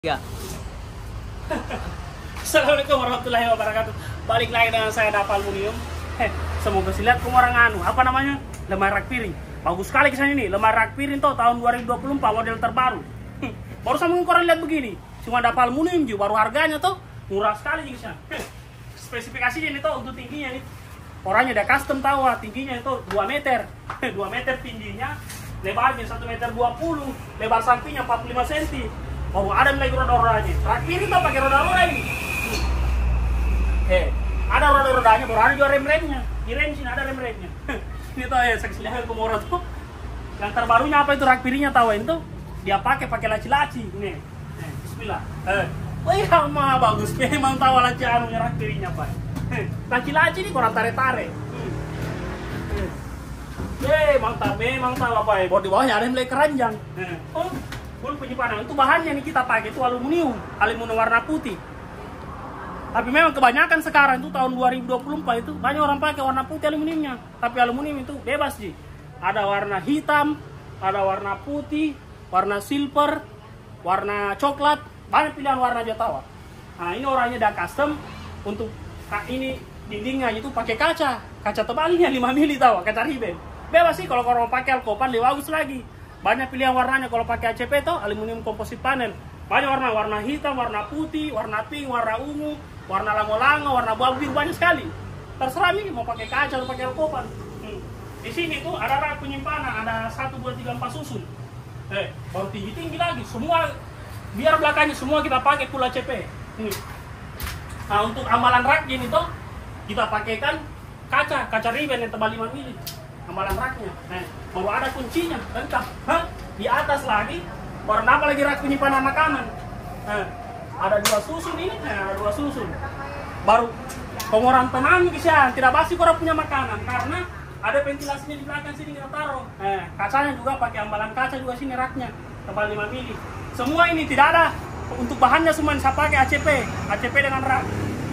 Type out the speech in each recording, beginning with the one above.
Ya. Assalamualaikum warahmatullahi wabarakatuh. Balik lagi dengan saya Dapa Aluminium. Semoga sih lihat orang apa namanya, lemari rak piring. Bagus sekali kesan ini, lemari rak piring tuh tahun 2024 model terbaru. Baru sama orang lihat begini, cuma Dapa Aluminium juga, baru harganya tuh murah sekali juga. Spesifikasinya ini tuh untuk tingginya nih. Orangnya udah custom tahu, tingginya itu 2 meter. 2 meter tingginya, lebarnya 1,20 meter, lebar sampingnya 45 cm. Oh, ada lagi roda-rodanya. Rak piring tuh pakai roda-roda ini. Ada roda-rodanya, baru ada juga rem-remnya. Di rem sini ada rem-remnya. Ini tuh ya, saksi lihat Komoro tuh. Yang terbarunya apa itu rak piringnya tahu itu? Dia pakai laci-laci. Ini. Bismillah. Oh iya, mah bagus. Memang tahu laci anunya rak piringnya, Pak. Laci-laci ini kurang tarik-tarik. Mantap, memang tahu apa ya. Baru di bawahnya ada yang mulai keranjang. Oh, bulu penyimpanan itu bahannya nih kita pakai itu aluminium warna putih. Tapi memang kebanyakan sekarang itu tahun 2024 itu banyak orang pakai warna putih aluminiumnya. Tapi aluminium itu bebas sih. Ada warna hitam, ada warna putih, warna silver, warna coklat, banyak pilihan warna aja tahu. Nah ini orangnya udah custom untuk ini dindingnya itu pakai kaca tebalnya 5 mili tahu, kaca riben. Bebas sih kalau mau pakai alkopan lebih bagus lagi. Banyak pilihan warnanya kalau pakai ACP tuh aluminium komposit panel. Banyak warna hitam, warna putih, warna pink, warna ungu, warna lango-lango, warna buah biru, banyak sekali. Terserah nih mau pakai kaca atau pakai alkopan. Di sini tuh ada rak penyimpanan, ada 1, 2, 3, 4 susun. Baru tinggi-tinggi lagi. Semua biar belakangnya semua kita pakai full ACP. Nah untuk amalan rak gini tuh kita pakaikan kaca riben yang tebal 5 mili. Amalan raknya. Baru ada kuncinya, lengkap. Di atas lagi, baru apa lagi rak penyimpanan makanan. Ada 2 susun ini, ada 2 susun. Baru pengoran tenang bisa, tidak basi orang punya makanan karena ada ventilasinya di belakang sini kita taruh. Kacanya juga pakai ambalan kaca juga sini raknya, tebal 5 mili. Semua ini tidak ada untuk bahannya semua saya pakai ACP dengan rak.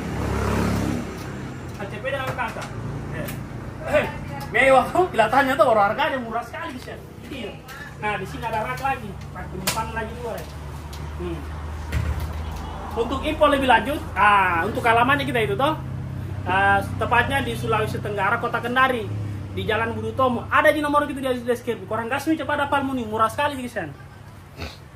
ACP dengan kaca. Mewah tuh kelihatannya tuh orang harganya murah sekali sih. Iya. Nah di sini ada rak lagi, rak penyimpanan lagi juga. Untuk info lebih lanjut, untuk alamannya kita itu toh, tepatnya di Sulawesi Tenggara, Kota Kendari, di Jalan Budi Utomo. Ada di nomor gitu di deskripsi. Korang gas nih cepat dapat murah sekali sih.